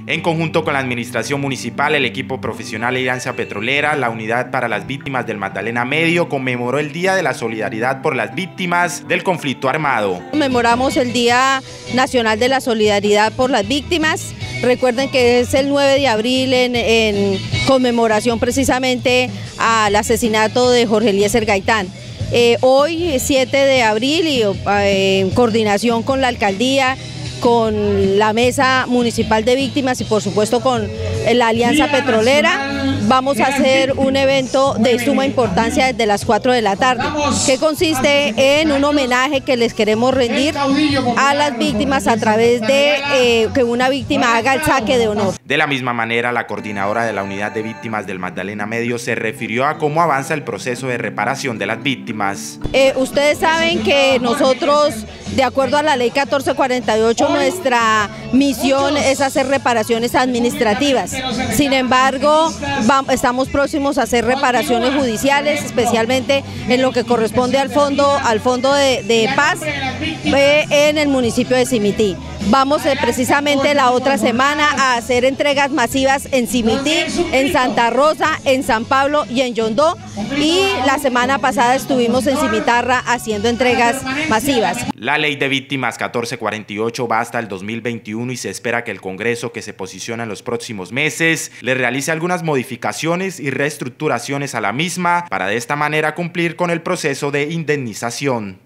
En conjunto con la administración municipal, el equipo profesional Alianza Petrolera, la Unidad para las Víctimas del Magdalena Medio conmemoró el Día de la Solidaridad por las Víctimas del Conflicto Armado. Conmemoramos el Día Nacional de la Solidaridad por las Víctimas. Recuerden que es el 9 de abril en conmemoración precisamente al asesinato de Jorge Eliezer Gaitán. Hoy, 7 de abril, y en coordinación con la alcaldía, con la Mesa Municipal de Víctimas y por supuesto con la Alianza Petrolera, vamos a hacer un evento de suma importancia desde las 4 de la tarde, que consiste en un homenaje que les queremos rendir a las víctimas a través de que una víctima haga el saque de honor. De la misma manera, la coordinadora de la Unidad de Víctimas del Magdalena Medio se refirió a cómo avanza el proceso de reparación de las víctimas. Ustedes saben que nosotros, de acuerdo a la ley 1448, nuestra misión es hacer reparaciones administrativas. Sin embargo, estamos próximos a hacer reparaciones judiciales, especialmente en lo que corresponde al fondo de paz en el municipio de Simití. Vamos precisamente la otra semana a hacer entregas masivas en Simití, en Santa Rosa, en San Pablo y en Yondó, y la semana pasada estuvimos en Cimitarra haciendo entregas masivas. La Ley de Víctimas 1448 va hasta el 2021 y se espera que el Congreso, que se posiciona en los próximos meses, le realice algunas modificaciones y reestructuraciones a la misma para de esta manera cumplir con el proceso de indemnización.